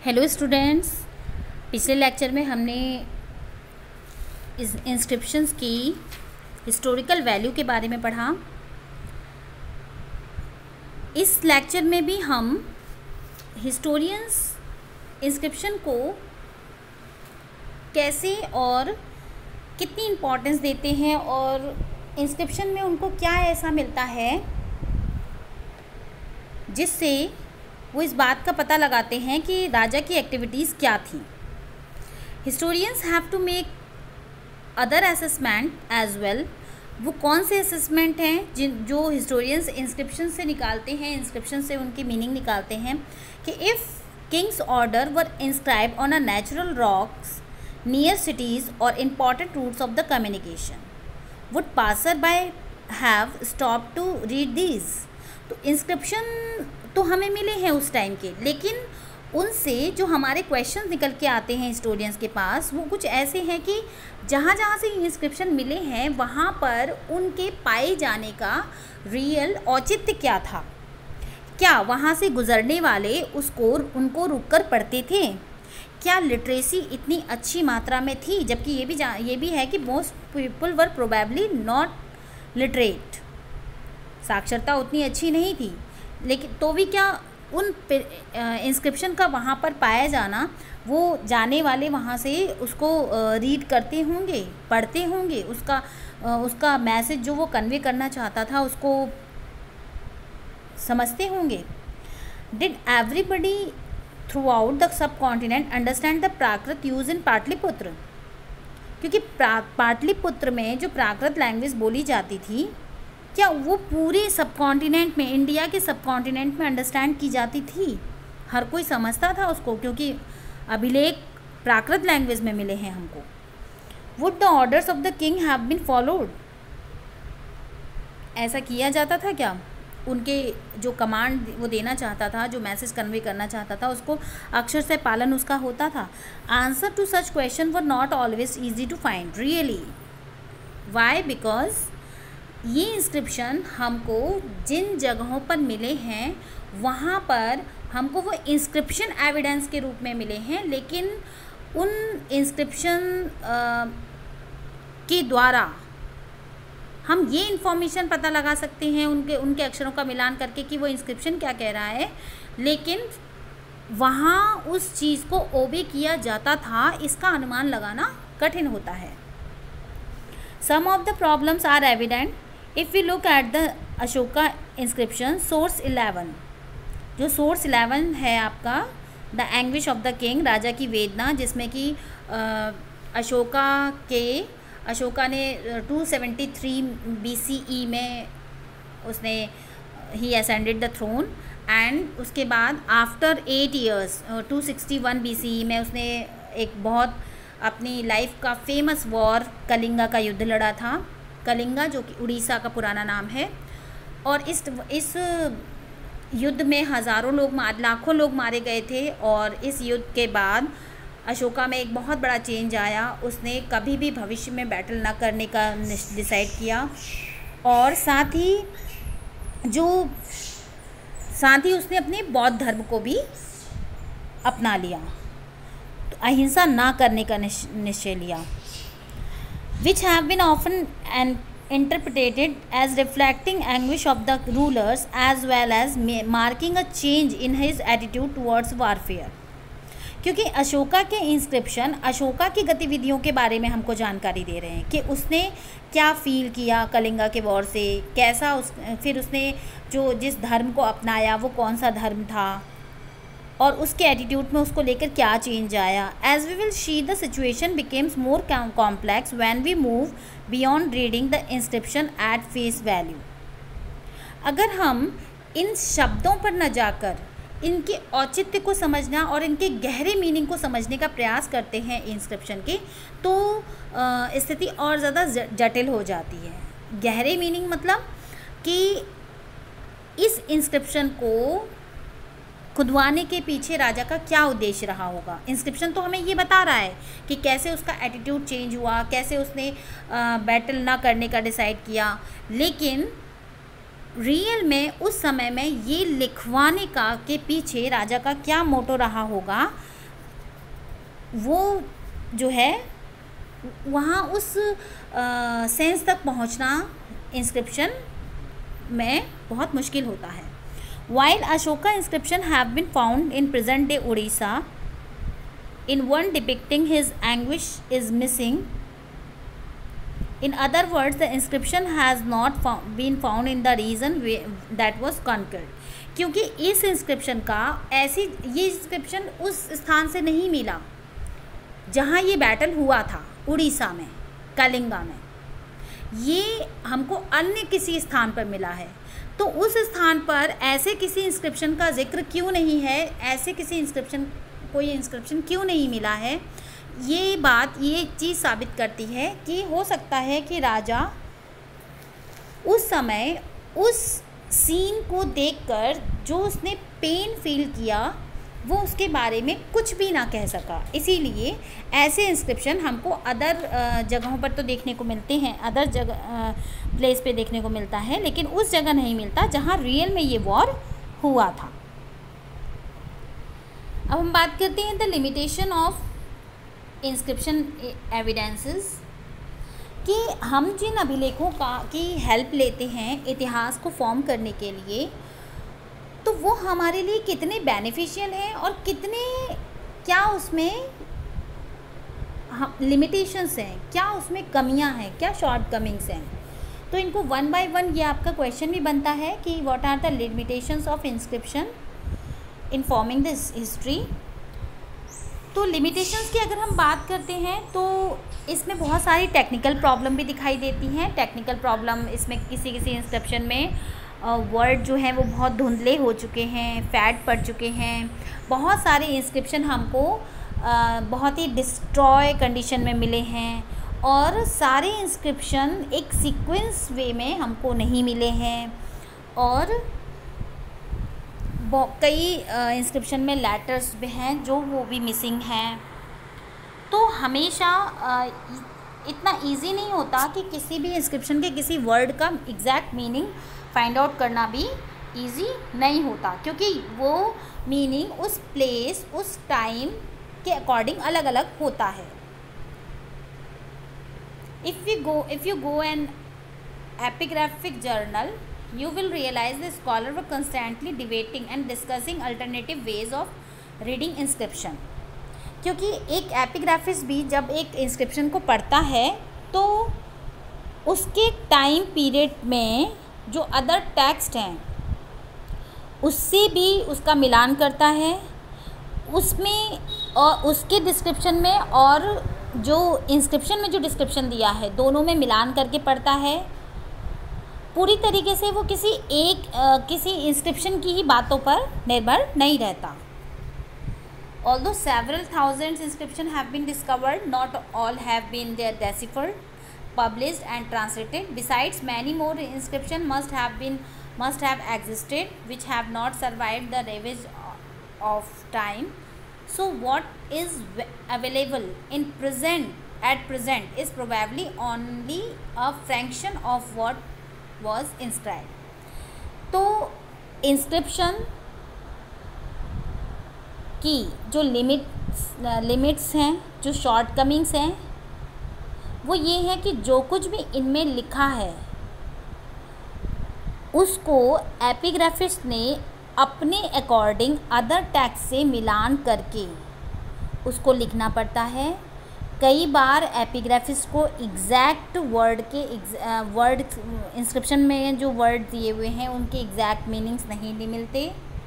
Hello students, पिछले lecture में हमने इस इंस्क्रिप्शंस की हिस्टोरिकल वैल्यू के बारे में पढ़ा। इस लेक्चर में भी हम हिस्टोरियंस इंस्क्रिप्शन को कैसे और कितनी इम्पोर्टेंस देते हैं और इंस्क्रिप्शन में उनको क्या ऐसा मिलता है जिससे वो इस बात का पता लगाते हैं कि राजा की एक्टिविटीज़ क्या थी। Historians have to make other assessment as well. वो कौन से असेसमेंट हैं जो हिस्टोरियंस इंस्क्रिप्शन से निकालते हैं, इंस्क्रिप्शन से उनकी मीनिंग निकालते हैं कि if kings orders were inscribed on a natural rocks near cities और important routes of the communication would passer by have stop to read these. तो इंस्क्रिप्शन तो हमें मिले हैं उस टाइम के, लेकिन उनसे जो हमारे क्वेश्चंस निकल के आते हैं हिस्टोरियंस के पास वो कुछ ऐसे हैं कि जहाँ जहाँ से इंस्क्रिप्शन मिले हैं वहाँ पर उनके पाए जाने का रियल औचित्य क्या था। क्या वहाँ से गुज़रने वाले उनको रुककर पढ़ते थे? क्या लिटरेसी इतनी अच्छी मात्रा में थी? जबकि ये भी है कि most people were probably not literate. साक्षरता उतनी अच्छी नहीं थी, लेकिन तो भी क्या उन इंस्क्रिप्शन का वहाँ पर पाया जाना, वो जाने वाले वहाँ से उसको रीड करते होंगे, पढ़ते होंगे, उसका मैसेज जो वो कन्वे करना चाहता था उसको समझते होंगे। Did everybody throughout the subcontinent understand the Prakrit use in Pataliputra? क्योंकि पाटलिपुत्र में जो प्राकृत लैंग्वेज बोली जाती थी, क्या वो पूरे सब कॉन्टिनेंट में, इंडिया के सब कॉन्टिनेंट में अंडरस्टैंड की जाती थी? हर कोई समझता था उसको, क्योंकि अभिलेख प्राकृत लैंग्वेज में मिले हैं हमको। Would the orders of the king have been followed? ऐसा किया जाता था क्या? उनके जो कमांड वो देना चाहता था, जो मैसेज कन्वे करना चाहता था, उसको अक्षर से पालन उसका होता था? Answer to such question were not always easy to find really. Why? Because ये इंस्क्रिप्शन हमको जिन जगहों पर मिले हैं वहाँ पर हमको वो इंस्क्रिप्शन एविडेंस के रूप में मिले हैं, लेकिन उन इंस्क्रिप्शन के द्वारा हम ये इन्फॉर्मेशन पता लगा सकते हैं उनके अक्षरों का मिलान करके कि वो इंस्क्रिप्शन क्या कह रहा है, लेकिन वहाँ उस चीज़ को ओबे किया जाता था, इसका अनुमान लगाना कठिन होता है। Some of the problems are evident if we look at the Ashoka inscription source 11। जो सोर्स 11 है आपका, the anguish of the king, राजा की वेदना, जिसमें कि अशोका ने 273 BCE में उसने ही असेंडेड द थ्रोन, एंड उसके बाद आफ्टर 8 years 261 BCE में उसने एक बहुत अपनी लाइफ का फेमस वॉर कलिंगा का युद्ध लड़ा था। कलिंगा जो कि उड़ीसा का पुराना नाम है, और इस युद्ध में लाखों लोग मारे गए थे। और इस युद्ध के बाद अशोका में एक बहुत बड़ा चेंज आया। उसने कभी भी भविष्य में बैटल ना करने का डिसाइड किया, और साथ ही उसने अपने बौद्ध धर्म को भी अपना लिया, तो अहिंसा ना करने का निश्चय लिया। which have been often interpreted as reflecting anguish of the rulers as well as marking a change in his attitude towards warfare। क्योंकि अशोका के इंस्क्रिप्शन अशोका की गतिविधियों के बारे में हमको जानकारी दे रहे हैं कि उसने क्या फील किया कलिंगा के वॉर से, कैसा फिर उसने जिस धर्म को अपनाया वो कौन सा धर्म था, और उसके एटीट्यूड में उसको लेकर क्या चेंज आया। As we will see the situation becomes more complex when we move beyond reading the inscription at face value. अगर हम इन शब्दों पर न जाकर इनके औचित्य को समझना और इनके गहरे मीनिंग को समझने का प्रयास करते हैं इंस्क्रिप्शन के, तो स्थिति और ज़्यादा जटिल हो जाती है। गहरे मीनिंग मतलब कि इस इंस्क्रिप्शन को खुदवाने के पीछे राजा का क्या उद्देश्य रहा होगा। इंस्क्रिप्शन तो हमें ये बता रहा है कि कैसे उसका एटीट्यूड चेंज हुआ, कैसे उसने बैटल ना करने का डिसाइड किया, लेकिन रियल में उस समय में ये लिखवाने का के पीछे राजा का क्या मोटो रहा होगा, वो जो है वहाँ उस सेंस तक पहुँचना इंस्क्रिप्शन में बहुत मुश्किल होता है. While Ashoka inscription have been found in present day Odisha, in one depicting his anguish is missing. In other words, the inscription has not been found in the region that was conquered. क्योंकि इस inscription का ये inscription उस स्थान से नहीं मिला जहाँ ये बैटल हुआ था, उड़ीसा में, कलिंगा में. ये हमको अन्य किसी स्थान पर मिला है. तो उस स्थान पर ऐसे किसी इंस्क्रिप्शन का जिक्र क्यों नहीं है, ऐसे किसी कोई इंस्क्रिप्शन क्यों नहीं मिला है, ये चीज़ साबित करती है कि हो सकता है कि राजा उस समय उस सीन को देखकर जो उसने पेन फील किया वो उसके बारे में कुछ भी ना कह सका. इसीलिए ऐसे इंस्क्रिप्शन हमको अदर जगहों पर तो देखने को मिलते हैं, अदर जगह प्लेस पे देखने को मिलता है, लेकिन उस जगह नहीं मिलता जहाँ रियल में ये वॉर हुआ था. अब हम बात करते हैं the limitation of inscription evidences, कि हम जिन अभिलेखों की हेल्प लेते हैं इतिहास को फॉर्म करने के लिए, तो वो हमारे लिए कितने बेनिफिशियल हैं और क्या उसमें लिमिटेशंस हैं, क्या उसमें कमियां हैं, क्या शॉर्टकमिंग्स हैं. तो इनको वन बाय वन ये आपका क्वेश्चन भी बनता है कि what are the limitations of inscription in forming this history. तो लिमिटेशंस की अगर हम बात करते हैं तो इसमें बहुत सारी टेक्निकल प्रॉब्लम भी दिखाई देती हैं. टेक्निकल प्रॉब्लम इसमें किसी इंस्क्रिप्शन में वर्ड जो हैं वो बहुत धुंधले हो चुके हैं, फैड पड़ चुके हैं. बहुत सारे इंस्क्रिप्शन हमको बहुत ही डिस्ट्रॉय कंडीशन में मिले हैं, और सारे इंस्क्रिप्शन एक सीक्वेंस वे में हमको नहीं मिले हैं, और कई इंस्क्रिप्शन में लेटर्स भी हैं जो वो भी मिसिंग हैं. तो हमेशा इतना इजी नहीं होता कि किसी भी इंस्क्रिप्शन के किसी वर्ड का एग्जैक्ट मीनिंग फाइंड आउट करना भी इजी नहीं होता, क्योंकि वो मीनिंग उस प्लेस, उस टाइम के अकॉर्डिंग अलग अलग होता है. If you go an epigraphic journal, you will realize the scholar were constantly debating and discussing alternative ways of reading inscription. क्योंकि एक एपिग्राफिस्ट भी जब एक इंस्क्रिप्शन को पढ़ता है तो उसके टाइम पीरियड में जो अदर टेक्स्ट हैं उससे भी उसका मिलान करता है, उसमें और उसके डिस्क्रिप्शन में और जो इंस्क्रिप्शन में जो डिस्क्रिप्शन दिया है दोनों में मिलान करके पढ़ता है. पूरी तरीके से वो किसी इंस्क्रिप्शन की ही बातों पर निर्भर नहीं रहता. Although several thousands inscriptions have been discovered, not all have been deciphered, published and translated. Besides, many more inscriptions must have existed which have not survived the ravage of time. So what is available at present is probably only a fraction of what was inscribed. तो inscription की जो limits हैं, जो shortcomings हैं, वो ये है कि जो कुछ भी इनमें लिखा है उसको एपिग्राफिस्ट ने अपने अकॉर्डिंग अदर टेक्स्ट से मिलान करके उसको लिखना पड़ता है. कई बार एपिग्राफिस्ट को एग्जैक्ट वर्ड इंस्क्रिप्शन में जो वर्ड दिए हुए हैं उनके एग्जैक्ट मीनिंग्स नहीं मिलते.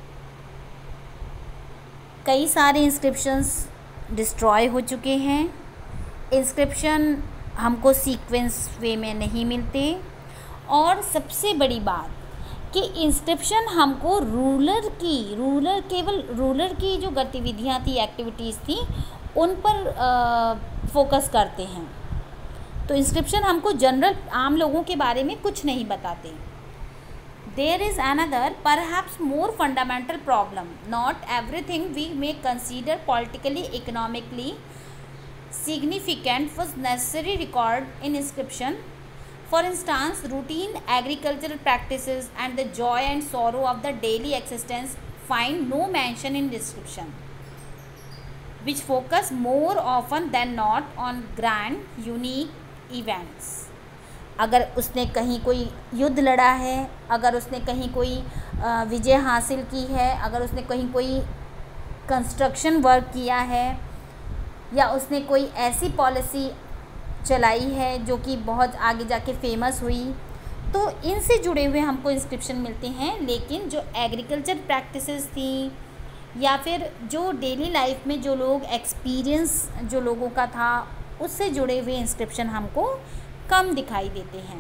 कई सारे इंस्क्रिप्शंस डिस्ट्रॉय हो चुके हैं. इंस्क्रिप्शन हमको सीक्वेंस वे में नहीं मिलते. और सबसे बड़ी बात कि इंस्क्रिप्शन हमको केवल रूलर की जो गतिविधियाँ थी, एक्टिविटीज़ थी, उन पर फोकस करते हैं. तो इंस्क्रिप्शन हमको जनरल आम लोगों के बारे में कुछ नहीं बताते. There is another, perhaps more fundamental problem. Not everything we may consider politically, economically significant was necessary record in inscription. For instance, routine agricultural practices and the joy and sorrow of the daily existence find no mention in description. which focus more often than not on grand unique events. अगर उसने कहीं कोई युद्ध लड़ा है, अगर उसने कहीं कोई विजय हासिल की है, अगर उसने कहीं कोई कंस्ट्रक्शन वर्क किया है, या उसने कोई ऐसी पॉलिसी चलाई है जो कि बहुत आगे जाके फेमस हुई, तो इनसे जुड़े हुए हमको इंस्क्रिप्शन मिलते हैं। लेकिन जो एग्रीकल्चर प्रैक्टिसेस थी या फिर जो डेली लाइफ में जो लोग एक्सपीरियंस जो लोगों का था उससे जुड़े हुए इंस्क्रिप्शन हमको कम दिखाई देते हैं।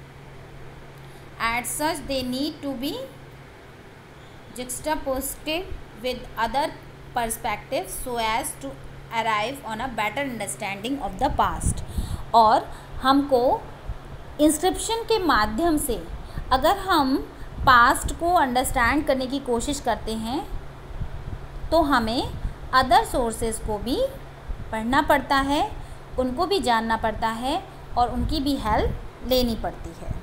At such they need to be juxtaposed with other perspectives so as to arrive on a better understanding of the past। और हमको इंस्क्रिप्शन के माध्यम से अगर हम पास्ट को अंडरस्टैंड करने की कोशिश करते हैं तो हमें अदर सोर्सेज को भी पढ़ना पड़ता है, उनको भी जानना पड़ता है और उनकी भी हेल्प लेनी पड़ती है।